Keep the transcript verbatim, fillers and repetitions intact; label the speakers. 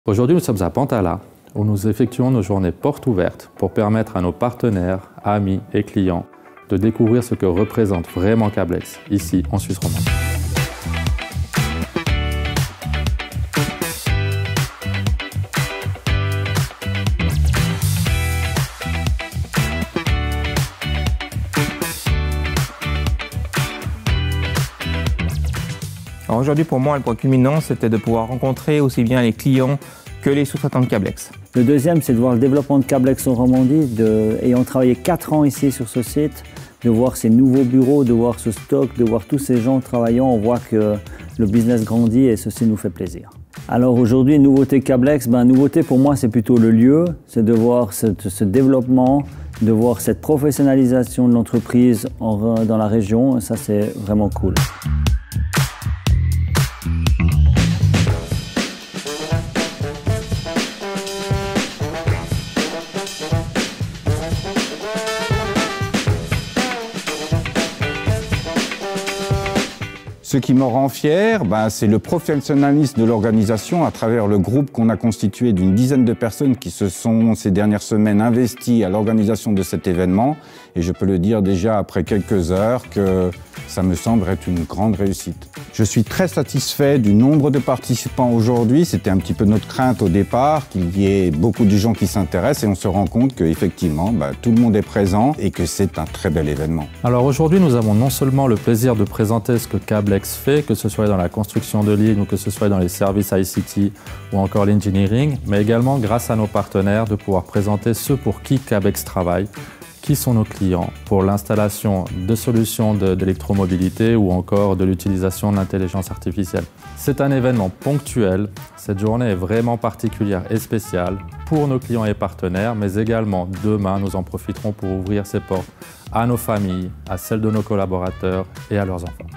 Speaker 1: Aujourd'hui, nous sommes à Pantala, où nous effectuons nos journées portes ouvertes pour permettre à nos partenaires, amis et clients de découvrir ce que représente vraiment Cablex, ici en Suisse romande.
Speaker 2: Aujourd'hui, pour moi, le point culminant, c'était de pouvoir rencontrer aussi bien les clients que les sous-traitants de Cablex.
Speaker 3: Le deuxième, c'est de voir le développement de Cablex en Romandie. De, ayant travaillé quatre ans ici sur ce site, de voir ces nouveaux bureaux, de voir ce stock, de voir tous ces gens travaillant, on voit que le business grandit et ceci nous fait plaisir. Alors aujourd'hui, nouveauté Cablex, ben, nouveauté pour moi, c'est plutôt le lieu, c'est de voir ce, ce développement, de voir cette professionnalisation de l'entreprise dans la région, ça c'est vraiment cool.
Speaker 4: Ce qui me rend fier, ben, c'est le professionnalisme de l'organisation à travers le groupe qu'on a constitué d'une dizaine de personnes qui se sont ces dernières semaines investies à l'organisation de cet événement. Et je peux le dire déjà après quelques heures que ça me semble être une grande réussite. Je suis très satisfait du nombre de participants aujourd'hui. C'était un petit peu notre crainte au départ, qu'il y ait beaucoup de gens qui s'intéressent et on se rend compte qu'effectivement, ben, tout le monde est présent et que c'est un très bel événement.
Speaker 1: Alors aujourd'hui, nous avons non seulement le plaisir de présenter ce que Cablex fait, que ce soit dans la construction de lignes ou que ce soit dans les services I C T ou encore l'engineering, mais également grâce à nos partenaires de pouvoir présenter ceux pour qui Cablex travaille, qui sont nos clients pour l'installation de solutions d'électromobilité ou encore de l'utilisation de l'intelligence artificielle. C'est un événement ponctuel, cette journée est vraiment particulière et spéciale pour nos clients et partenaires, mais également demain nous en profiterons pour ouvrir ses portes à nos familles, à celles de nos collaborateurs et à leurs enfants.